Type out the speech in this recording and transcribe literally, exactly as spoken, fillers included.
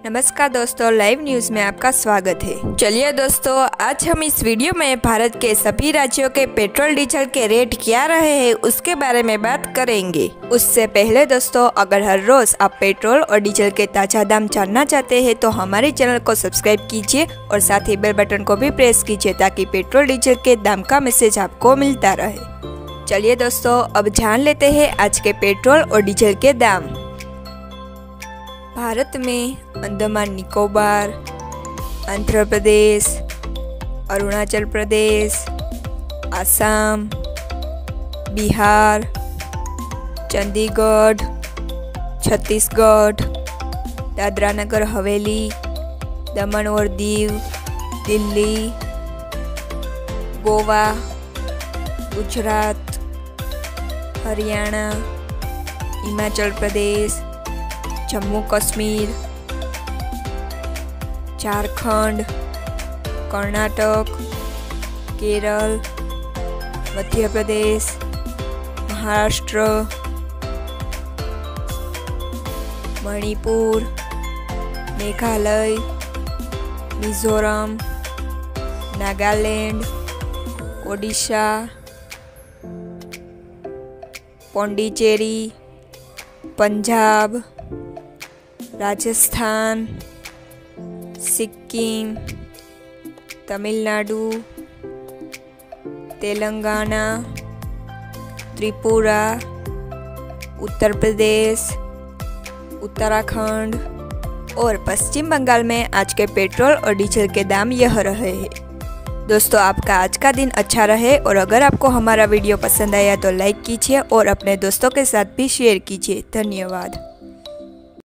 नमस्कार दोस्तों, live news में आपका स्वागत है। चलिए दोस्तों, आज हम इस वीडियो में भारत के सभी राज्यों के पेट्रोल डीजल के रेट क्या रहे हैं उसके बारे में बात करेंगे। उससे पहले दोस्तों, अगर हर रोज आप पेट्रोल और डीजल के ताज़ा दाम जानना चाहते हैं तो हमारे चैनल को सब्सक्राइब कीजिए और साथ ही बेल बटन को भी प्रेस कीजिए ताकि पेट्रोल डीजल के दाम का मैसेज आपको मिलता रहे। चलिए दोस्तों, अब जान लेते हैं आज के पेट्रोल और डीजल के दाम। भारत में अंडमान निकोबार, आंध्र प्रदेश, अरुणाचल प्रदेश, असम, बिहार, चंडीगढ़, छत्तीसगढ़, दादरा नगर हवेली, दमन और दीव, दिल्ली, गोवा, गुजरात, हरियाणा, हिमाचल प्रदेश, जम्मू कश्मीर, झारखंड, कर्नाटक, केरल, मध्य प्रदेश, महाराष्ट्र, मणिपुर, मेघालय, मिजोरम, नागालैंड, ओडिशा, पौंडीचेरी, पंजाब, राजस्थान, सिक्किम, तमिलनाडु, तेलंगाना, त्रिपुरा, उत्तर प्रदेश, उत्तराखंड और पश्चिम बंगाल में आज के पेट्रोल और डीजल के दाम यह रहे हैं। दोस्तों, आपका आज का दिन अच्छा रहे और अगर आपको हमारा वीडियो पसंद आया तो लाइक कीजिए और अपने दोस्तों के साथ भी शेयर कीजिए। धन्यवाद।